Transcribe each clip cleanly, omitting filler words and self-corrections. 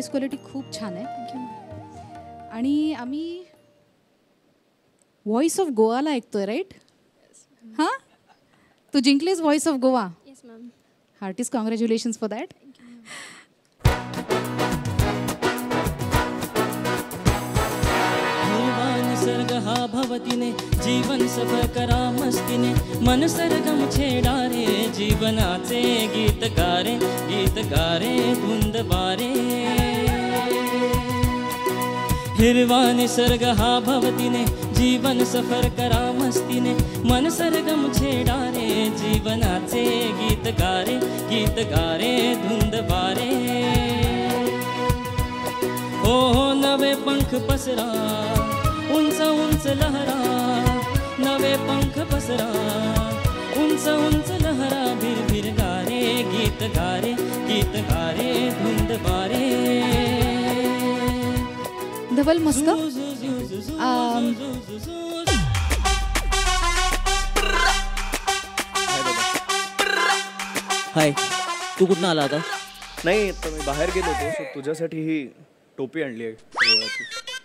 Voice quality खूप छान आहे. आणि आम्ही व्हॉइस ऑफ गोवाला ऐकतोय, राईट? हां, तू जिंकलीस voice of Goa. Yes ma'am. Hearty congratulations for that. निसर्ग हा भवतीने जीवन सफर करा मस्तीने मन सरगम छेडा रे जीवनाचे गीत गारे धुंद बारे. हिरवा निसर्ग हा भवतीने जीवन सफर करा मस्तीने मन सरगम छेडा रे जीवनाचे गीत गारे धुंद बारे. हो नवे पंख पसरा उंच उंच लहरा नवे पंख पसरा उंच लहरा भिर गारे गीत गारे धुंद बारे. धवल मस्त. हाय, तू कुठं आला आता? नाही, तर मी बाहेर गेलो होतो, सो तुझ्यासाठी ही टोपी आणली आहे गोव्याची.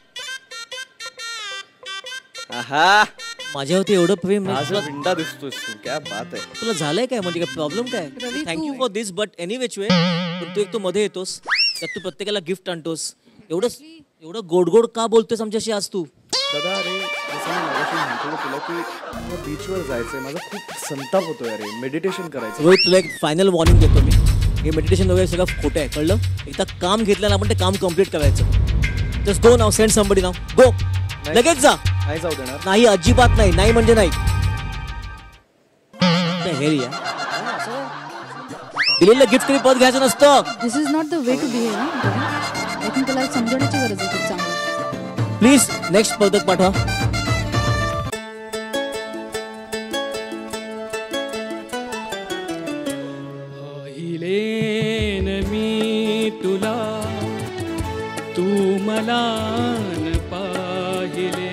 आहा, माझ्यावरती एवढं प्रेम माझा विंडा दिसतोस तू, क्या बात आहे. तुला झालंय काय, म्हणजे काय प्रॉब्लेम काय? Thank you for this, but any which way. पण तू एक तो मध्ये येतोस, त्यात तू प्रत्येकाला गिफ्ट आणतोस. एवढं गोड का बोलतोस आमच्याशी आज तू? दादा, अरे जसं मी मागाशी म्हटलं तुला की मला बीचवर जायचंय, माझा खूप संताप होतोय. अरे मेडिटेशन करायचं. रोहित, तुला एक फायनल वॉर्निंग देतो मी. हे मेडिटेशन वगैरे सगळं खोटं आहे, कळलं? एकदा काम घेतलं ना आपण ते काम कम्प्लीट करायचं. Just go now, send somebody now, go. लगेच जा. नाही जाऊ देणार. नाही, अजिबात नाही. नाही म्हणजे नाही. दिलेलं गिफ्ट कधी परत घ्यायचं नसतं. This is not the way to behave. I think त्याला समजण्याची गरज आहे खूप चांगलं. प्लीज नेक्स्ट पद्धत पाठवा. पाहिलेन मी तुला तू मला न पाहिले.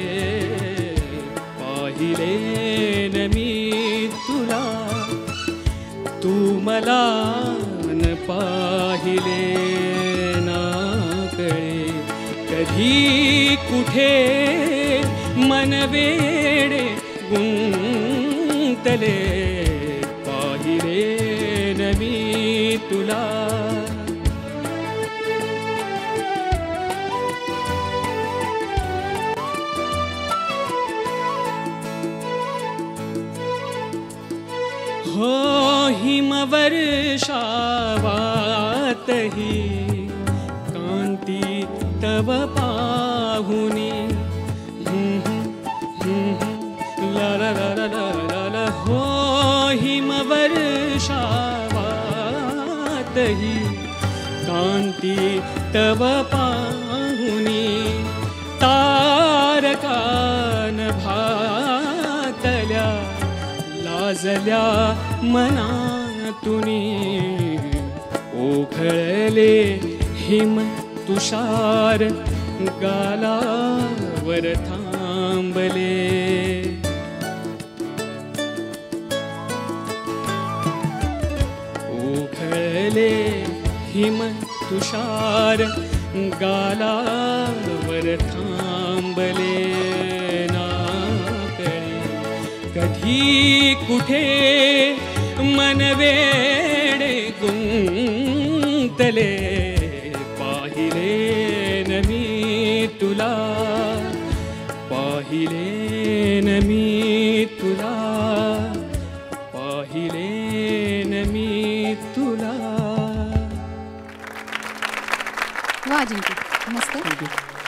पाहिलेन मी तुला तू मला न पाहिले. ना कळे कधी कुठे मन वेडे गुंतले. पाहिलेन मी तुला. हो हिमवर्षावातही कांती तव पाहुनी. ला ला ला ला ला ला. हो हिमवर्षावातही कांती तव पाहुनी. तारकान भातल्या लाजल्या मनातुनी. ओघळले हिम तुषार गालावर थांबले. ओघळले हिम तुषार गालावर थांबले. ना कळे कधी कुठे मन वेडे गुंतले. पाहिलेन मी तुला. पाहिलेन मी तुला. पाहिलेन मी तुला. वा जिंकू, मस्त.